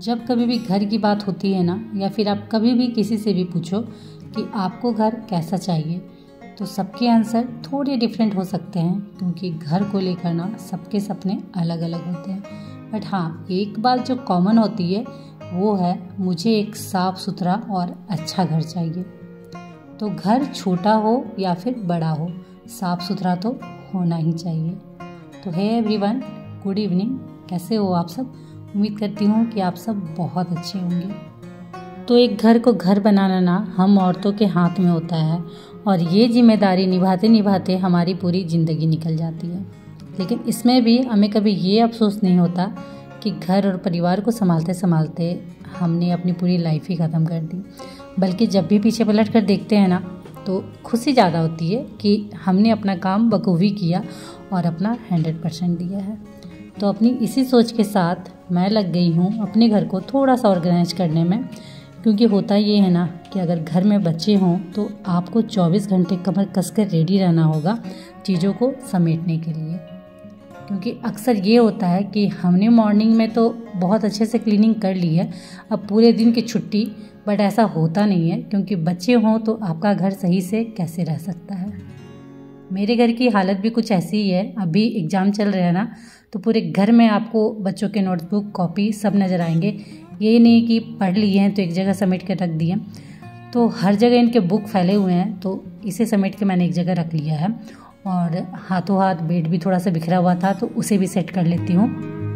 जब कभी भी घर की बात होती है ना, या फिर आप कभी भी किसी से भी पूछो कि आपको घर कैसा चाहिए, तो सबके आंसर थोड़े डिफरेंट हो सकते हैं, क्योंकि घर को लेकर ना सबके सपने अलग अलग होते हैं। बट हाँ, एक बात जो कॉमन होती है वो है, मुझे एक साफ़ सुथरा और अच्छा घर चाहिए। तो घर छोटा हो या फिर बड़ा हो, साफ़ सुथरा तो होना ही चाहिए। तो हे एवरीवन, गुड इवनिंग। कैसे हो आप सब? उम्मीद करती हूँ कि आप सब बहुत अच्छे होंगे। तो एक घर को घर बनाना ना हम औरतों के हाथ में होता है, और ये जिम्मेदारी निभाते निभाते हमारी पूरी ज़िंदगी निकल जाती है। लेकिन इसमें भी हमें कभी ये अफसोस नहीं होता कि घर और परिवार को संभालते संभालते हमने अपनी पूरी लाइफ ही ख़त्म कर दी। बल्कि जब भी पीछे पलट कर देखते हैं ना, तो खुशी ज़्यादा होती है कि हमने अपना काम बखूबी किया और अपना 100% दिया है। तो अपनी इसी सोच के साथ मैं लग गई हूँ अपने घर को थोड़ा सा ऑर्गेनाइज करने में। क्योंकि होता ये है ना कि अगर घर में बच्चे हों तो आपको 24 घंटे कमर कसकर रेडी रहना होगा चीज़ों को समेटने के लिए। क्योंकि अक्सर ये होता है कि हमने मॉर्निंग में तो बहुत अच्छे से क्लीनिंग कर ली है, अब पूरे दिन की छुट्टी, बट ऐसा होता नहीं है। क्योंकि बच्चे हों तो आपका घर सही से कैसे रह सकता है। मेरे घर की हालत भी कुछ ऐसी ही है। अभी एग्ज़ाम चल रहे हैं ना, तो पूरे घर में आपको बच्चों के नोटबुक, कॉपी सब नज़र आएंगे। ये नहीं कि पढ़ लिए हैं तो एक जगह समेट के रख दिए, तो हर जगह इनके बुक फैले हुए हैं। तो इसे समेट के मैंने एक जगह रख लिया है, और हाथों हाथ बेड भी थोड़ा सा बिखरा हुआ था, तो उसे भी सेट कर लेती हूँ।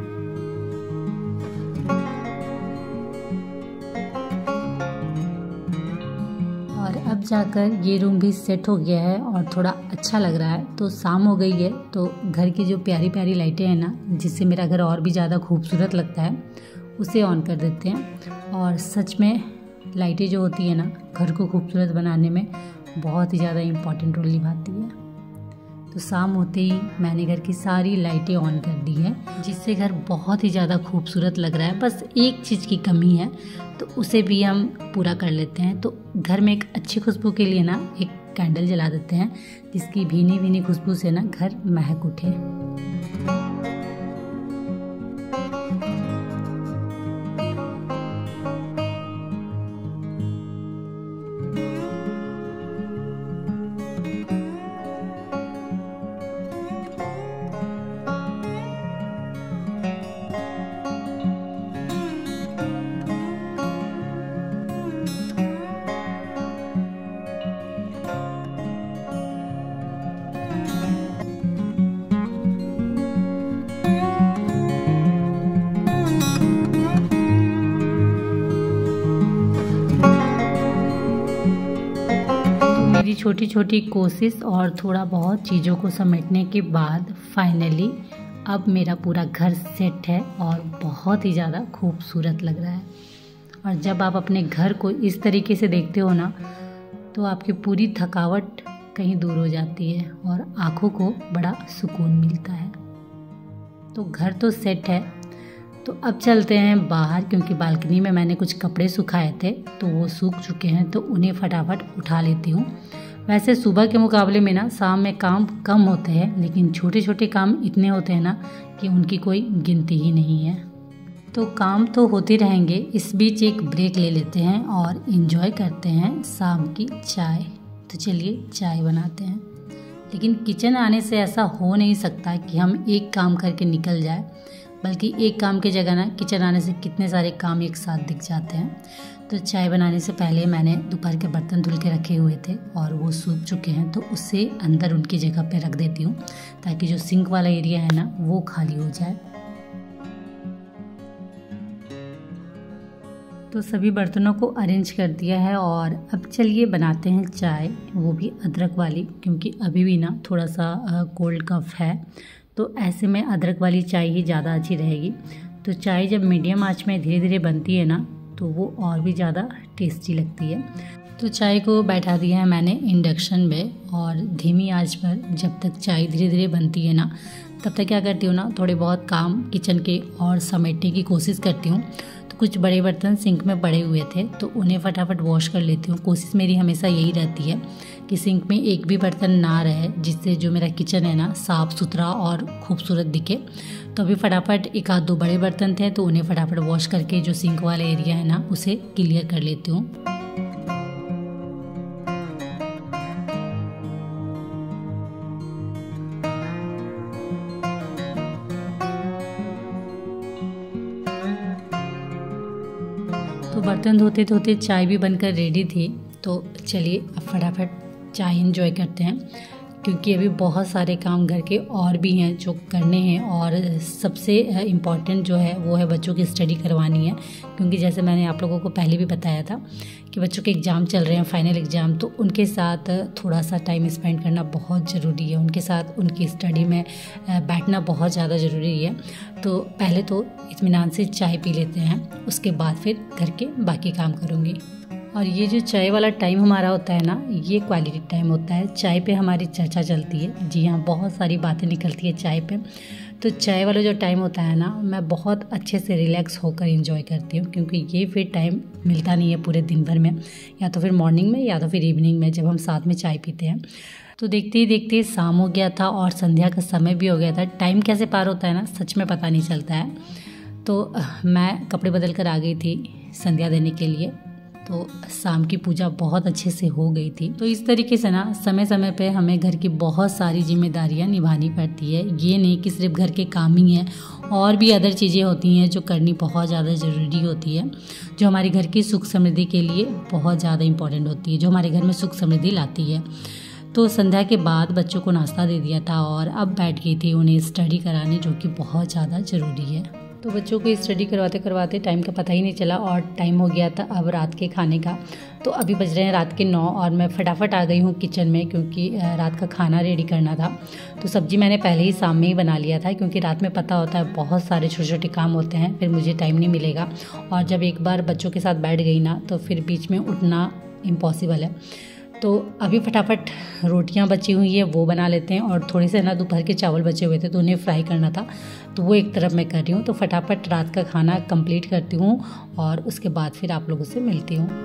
और अब जाकर ये रूम भी सेट हो गया है और थोड़ा अच्छा लग रहा है। तो शाम हो गई है, तो घर की जो प्यारी प्यारी लाइटें हैं ना, जिससे मेरा घर और भी ज़्यादा खूबसूरत लगता है, उसे ऑन कर देते हैं। और सच में लाइटें जो होती है ना, घर को खूबसूरत बनाने में बहुत ही ज़्यादा इम्पॉर्टेंट रोल निभाती है। तो शाम होते ही मैंने घर की सारी लाइटें ऑन कर दी है, जिससे घर बहुत ही ज़्यादा खूबसूरत लग रहा है। बस एक चीज़ की कमी है, तो उसे भी हम पूरा कर लेते हैं। तो घर में एक अच्छी खुशबू के लिए ना एक कैंडल जला देते हैं, जिसकी भीनी भीनी खुशबू से ना घर महक उठे। मेरी छोटी छोटी कोशिश और थोड़ा बहुत चीज़ों को समेटने के बाद फाइनली अब मेरा पूरा घर सेट है और बहुत ही ज़्यादा खूबसूरत लग रहा है। और जब आप अपने घर को इस तरीके से देखते हो ना, तो आपकी पूरी थकावट कहीं दूर हो जाती है और आँखों को बड़ा सुकून मिलता है। तो घर तो सेट है, तो अब चलते हैं बाहर, क्योंकि बालकनी में मैंने कुछ कपड़े सुखाए थे, तो वो सूख चुके हैं, तो उन्हें फटाफट उठा लेती हूँ। वैसे सुबह के मुकाबले में ना शाम में काम कम होते हैं, लेकिन छोटे छोटे काम इतने होते हैं ना कि उनकी कोई गिनती ही नहीं है। तो काम तो होते रहेंगे, इस बीच एक ब्रेक ले लेते हैं और इन्जॉय करते हैं शाम की चाय। तो चलिए चाय बनाते हैं। लेकिन किचन आने से ऐसा हो नहीं सकता कि हम एक काम करके निकल जाए, बल्कि एक काम की जगह ना किचन आने से कितने सारे काम एक साथ दिख जाते हैं। तो चाय बनाने से पहले मैंने दोपहर के बर्तन धुल के रखे हुए थे और वो सूख चुके हैं, तो उससे अंदर उनकी जगह पे रख देती हूँ, ताकि जो सिंक वाला एरिया है ना वो खाली हो जाए। तो सभी बर्तनों को अरेंज कर दिया है और अब चलिए बनाते हैं चाय, वो भी अदरक वाली, क्योंकि अभी भी ना थोड़ा सा कोल्ड कफ है, तो ऐसे में अदरक वाली चाय ही ज़्यादा अच्छी रहेगी। तो चाय जब मीडियम आंच में धीरे धीरे बनती है ना, तो वो और भी ज़्यादा टेस्टी लगती है। तो चाय को बैठा दिया है मैंने इंडक्शन में, और धीमी आंच पर जब तक चाय धीरे धीरे बनती है ना, तब तक क्या करती हूँ ना, थोड़े बहुत काम किचन के और समेटने की कोशिश करती हूँ। तो कुछ बड़े बर्तन सिंक में पड़े हुए थे, तो उन्हें फटाफट वॉश कर लेती हूँ। कोशिश मेरी हमेशा यही रहती है कि सिंक में एक भी बर्तन ना रहे, जिससे जो मेरा किचन है ना साफ़ सुथरा और खूबसूरत दिखे। तो अभी फटाफट एक आध दो बड़े बर्तन थे तो उन्हें फटाफट वॉश करके जो सिंक वाला एरिया है ना उसे क्लियर कर लेती हूँ। तो बर्तन धोते धोते चाय भी बनकर रेडी थी। तो चलिए अब फटाफट चाय एंजॉय करते हैं, क्योंकि अभी बहुत सारे काम घर के और भी हैं जो करने हैं। और सबसे इम्पॉर्टेंट जो है वो है बच्चों की स्टडी करवानी है, क्योंकि जैसे मैंने आप लोगों को पहले भी बताया था कि बच्चों के एग्ज़ाम चल रहे हैं, फाइनल एग्ज़ाम। तो उनके साथ थोड़ा सा टाइम स्पेंड करना बहुत ज़रूरी है, उनके साथ उनकी स्टडी में बैठना बहुत ज़्यादा ज़रूरी है। तो पहले तो इत्मीनान से चाय पी लेते हैं, उसके बाद फिर घर के बाकी काम करूँगी। और ये जो चाय वाला टाइम हमारा होता है ना, ये क्वालिटी टाइम होता है। चाय पे हमारी चर्चा चलती है, जी हाँ, बहुत सारी बातें निकलती है चाय पे। तो चाय वाला जो टाइम होता है ना, मैं बहुत अच्छे से रिलैक्स होकर एंजॉय करती हूँ, क्योंकि ये फिर टाइम मिलता नहीं है पूरे दिन भर में, या तो फिर मॉर्निंग में या तो फिर इवनिंग में जब हम साथ में चाय पीते हैं। तो देखते ही देखते शाम हो गया था और संध्या का समय भी हो गया था। टाइम कैसे पार होता है ना, सच में पता नहीं चलता है। तो मैं कपड़े बदल कर आ गई थी संध्या देने के लिए। तो शाम की पूजा बहुत अच्छे से हो गई थी। तो इस तरीके से ना समय समय पे हमें घर की बहुत सारी जिम्मेदारियां निभानी पड़ती है। ये नहीं कि सिर्फ घर के काम ही हैं, और भी अदर चीज़ें होती हैं जो करनी बहुत ज़्यादा ज़रूरी होती है, जो हमारे घर की सुख समृद्धि के लिए बहुत ज़्यादा इम्पॉर्टेंट होती है, जो हमारे घर में सुख समृद्धि लाती है। तो संध्या के बाद बच्चों को नाश्ता दे दिया था और अब बैठ गई थी उन्हें स्टडी कराने, जो कि बहुत ज़्यादा ज़रूरी है। तो बच्चों को स्टडी करवाते करवाते टाइम का पता ही नहीं चला और टाइम हो गया था अब रात के खाने का। तो अभी बज रहे हैं रात के 9 और मैं फटाफट आ गई हूँ किचन में, क्योंकि रात का खाना रेडी करना था। तो सब्ज़ी मैंने पहले ही शाम में ही बना लिया था, क्योंकि रात में पता होता है बहुत सारे छोटे छोटे काम होते हैं, फिर मुझे टाइम नहीं मिलेगा। और जब एक बार बच्चों के साथ बैठ गई ना तो फिर बीच में उठना इम्पॉसिबल है। तो अभी फटाफट रोटियां बची हुई है वो बना लेते हैं, और थोड़े से ना दोपहर के चावल बचे हुए थे तो उन्हें फ्राई करना था, तो वो एक तरफ मैं कर रही हूँ। तो फटाफट रात का खाना कंप्लीट करती हूँ और उसके बाद फिर आप लोगों से मिलती हूँ।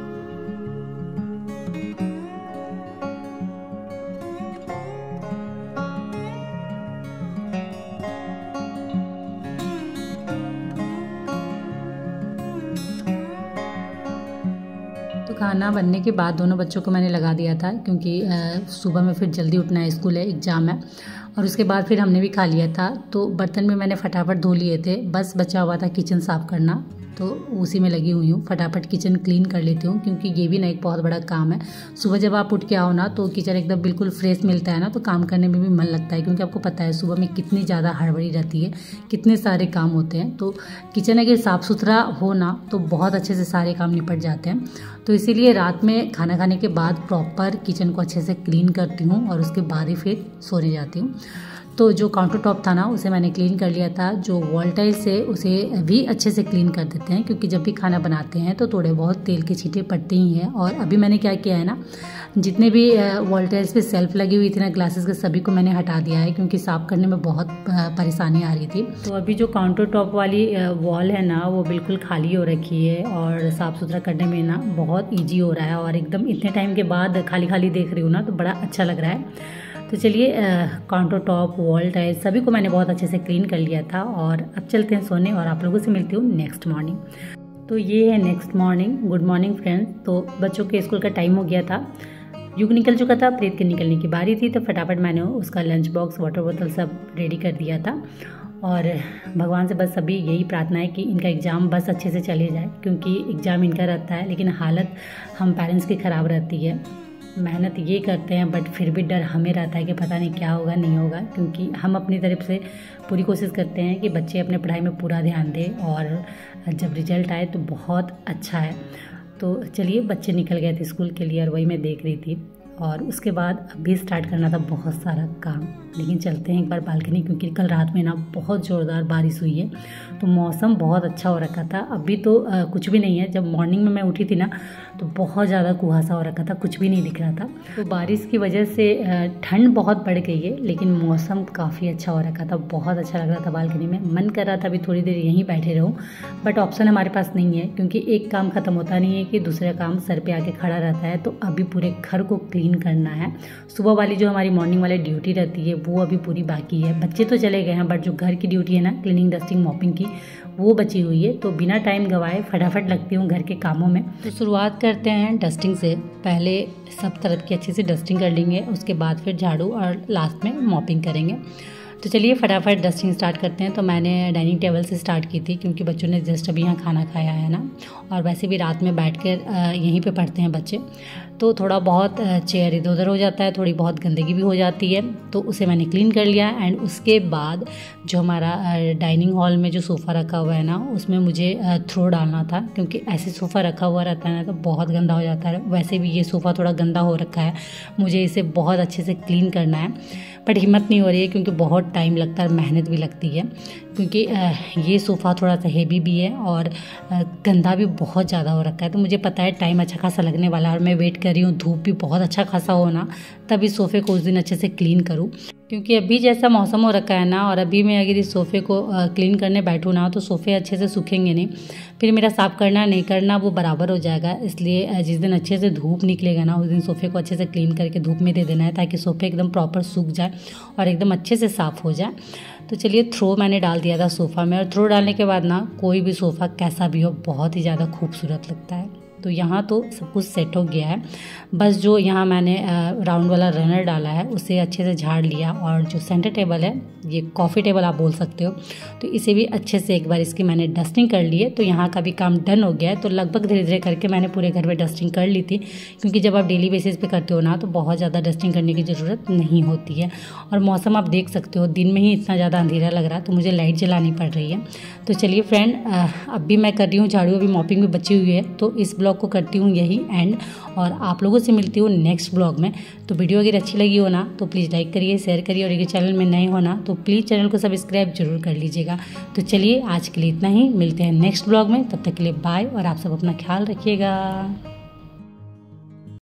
तो खाना बनने के बाद दोनों बच्चों को मैंने लगा दिया था, क्योंकि सुबह में फिर जल्दी उठना है, स्कूल है, एग्ज़ाम है। और उसके बाद फिर हमने भी खा लिया था। तो बर्तन भी मैंने फटाफट धो लिए थे, बस बचा हुआ था किचन साफ़ करना, तो उसी में लगी हुई हूँ। फटाफट किचन क्लीन कर लेती हूँ, क्योंकि ये भी ना एक बहुत बड़ा काम है। सुबह जब आप उठ के आओ ना तो किचन एकदम बिल्कुल फ्रेश मिलता है ना, तो काम करने में भी मन लगता है, क्योंकि आपको पता है सुबह में कितनी ज़्यादा हड़बड़ी रहती है, कितने सारे काम होते हैं। तो किचन अगर साफ़ सुथरा हो ना तो बहुत अच्छे से सारे काम निपट जाते हैं। तो इसीलिए रात में खाना खाने के बाद प्रॉपर किचन को अच्छे से क्लीन करती हूँ और उसके बाद ही फिर सोने जाती हूँ। तो जो काउंटर टॉप था ना उसे मैंने क्लीन कर लिया था। जो वॉल टाइल्स है उसे भी अच्छे से क्लीन कर देते हैं, क्योंकि जब भी खाना बनाते हैं तो थोड़े बहुत तेल के छींटे पड़ते ही हैं। और अभी मैंने क्या किया है ना, जितने भी वॉल टाइल्स पे सेल्फ लगी हुई थी ना ग्लासेस के, सभी को मैंने हटा दिया है, क्योंकि साफ़ करने में बहुत परेशानी आ रही थी। तो अभी जो काउंटर टॉप वाली वॉल है ना वो बिल्कुल खाली हो रखी है, और साफ़ सुथरा करने में ना बहुत ईजी हो रहा है। और एकदम इतने टाइम के बाद खाली खाली देख रही हूँ ना तो बड़ा अच्छा लग रहा है। तो चलिए काउंटर टॉप, वॉल टाइल सभी को मैंने बहुत अच्छे से क्लीन कर लिया था, और अब चलते हैं सोने और आप लोगों से मिलती हूँ नेक्स्ट मॉर्निंग। तो ये है next morning. Good morning friends. तो बच्चों के स्कूल का टाइम हो गया था, युग निकल चुका था, प्रीत के निकलने की बारी थी। तो फटाफट मैंने उसका लंच बॉक्स, वाटर बोतल सब रेडी कर दिया था, और भगवान से बस अभी यही प्रार्थना है कि इनका एग्ज़ाम बस अच्छे से चले जाए, क्योंकि एग्ज़ाम इनका रहता है लेकिन हालत हम पेरेंट्स की ख़राब रहती है। मेहनत ये करते हैं बट फिर भी डर हमें रहता है कि पता नहीं क्या होगा नहीं होगा, क्योंकि हम अपनी तरफ से पूरी कोशिश करते हैं कि बच्चे अपने पढ़ाई में पूरा ध्यान दें, और जब रिजल्ट आए तो बहुत अच्छा है। तो चलिए बच्चे निकल गए थे स्कूल के लिए और वही मैं देख रही थी, और उसके बाद अभी स्टार्ट करना था बहुत सारा काम। लेकिन चलते हैं एक बार बालकनी, क्योंकि कल रात में ना बहुत ज़ोरदार बारिश हुई है, तो मौसम बहुत अच्छा हो रखा था। अभी तो कुछ भी नहीं है। जब मॉर्निंग में मैं उठी थी ना तो बहुत ज़्यादा कुहासा हो रखा था, कुछ भी नहीं दिख रहा था। तो बारिश की वजह से ठंड बहुत बढ़ गई है, लेकिन मौसम काफ़ी अच्छा हो रखा था, बहुत अच्छा लग रहा था बालकनी में। मन कर रहा था अभी थोड़ी देर यहीं बैठे रहूँ, बट ऑप्शन हमारे पास नहीं है, क्योंकि एक काम ख़त्म होता नहीं है कि दूसरा काम सर पे आके खड़ा रहता है। तो अभी पूरे घर को क्लीन क्लीन करना है। सुबह वाली जो हमारी मॉर्निंग वाली ड्यूटी रहती है वो अभी पूरी बाकी है। बच्चे तो चले गए हैं बट जो घर की ड्यूटी है ना, क्लीनिंग डस्टिंग मॉपिंग की, वो बची हुई है। तो बिना टाइम गवाए फटाफट लगती हूँ घर के कामों में। तो शुरुआत करते हैं डस्टिंग से। पहले सब तरफ की अच्छे से डस्टिंग कर लेंगे, उसके बाद फिर झाड़ू और लास्ट में मॉपिंग करेंगे। तो चलिए फटाफट डस्टिंग स्टार्ट करते हैं। तो मैंने डाइनिंग टेबल से स्टार्ट की थी क्योंकि बच्चों ने जस्ट अभी यहाँ खाना खाया है ना, और वैसे भी रात में बैठकर यहीं पे पढ़ते हैं बच्चे, तो थोड़ा बहुत चेयर इधर उधर हो जाता है, थोड़ी बहुत गंदगी भी हो जाती है, तो उसे मैंने क्लीन कर लिया। एंड उसके बाद जो हमारा डाइनिंग हॉल में जो सोफ़ा रखा हुआ है ना, उसमें मुझे थ्रो डालना था क्योंकि ऐसे सोफ़ा रखा हुआ रहता है ना तो बहुत गंदा हो जाता है। वैसे भी ये सोफ़ा थोड़ा गंदा हो रखा है, मुझे इसे बहुत अच्छे से क्लीन करना है, बट हिम्मत नहीं हो रही है क्योंकि बहुत टाइम लगता है, मेहनत भी लगती है क्योंकि ये सोफ़ा थोड़ा सा हेवी भी है और गंदा भी बहुत ज़्यादा हो रखा है। तो मुझे पता है टाइम अच्छा खासा लगने वाला है और मैं वेट कर रही हूँ धूप भी बहुत अच्छा खासा हो ना, तब इस सोफ़े को उस दिन अच्छे से क्लीन करूँ। क्योंकि अभी जैसा मौसम हो रखा है ना, और अभी मैं अगर इस सोफ़े को क्लीन करने बैठूँ ना तो सोफ़े अच्छे से सूखेंगे नहीं, फिर मेरा साफ़ करना नहीं करना वो बराबर हो जाएगा। इसलिए जिस दिन अच्छे से धूप निकलेगा ना, उस दिन सोफ़े को अच्छे से क्लीन करके धूप में दे देना है ताकि सोफ़े एकदम प्रॉपर सूख जाए और एकदम अच्छे से साफ़ हो जाए। तो चलिए थ्रो मैंने डाल दिया था सोफ़ा में, और थ्रो डालने के बाद ना कोई भी सोफ़ा कैसा भी हो बहुत ही ज़्यादा खूबसूरत लगता है। तो यहाँ तो सब कुछ सेट हो गया है, बस जो यहाँ मैंने राउंड वाला रनर डाला है उसे अच्छे से झाड़ लिया, और जो सेंटर टेबल है, ये कॉफ़ी टेबल आप बोल सकते हो, तो इसे भी अच्छे से एक बार इसकी मैंने डस्टिंग कर ली है। तो यहाँ का भी काम डन हो गया है। तो लगभग धीरे धीरे करके मैंने पूरे घर में डस्टिंग कर ली थी क्योंकि जब आप डेली बेसिस पे करते हो ना तो बहुत ज़्यादा डस्टिंग करने की ज़रूरत नहीं होती है। और मौसम आप देख सकते हो, दिन में ही इतना ज़्यादा अंधेरा लग रहा है तो मुझे लाइट जलानी पड़ रही है। तो चलिए फ्रेंड, अब भी मैं कर रही हूँ झाड़ू, अभी मॉपिंग भी बची हुई है, तो इस ब्लॉग को करती हूँ यही एंड, और आप लोगों से मिलती हूँ नेक्स्ट ब्लॉग में। तो वीडियो अगर अच्छी लगी हो ना तो प्लीज़ लाइक करिए, शेयर करिए, और अगर चैनल में नए हो ना तो प्लीज़ चैनल को सब्सक्राइब जरूर कर लीजिएगा। तो चलिए आज के लिए इतना ही, मिलते हैं नेक्स्ट ब्लॉग में, तब तक के लिए बाय, और आप सब अपना ख्याल रखिएगा।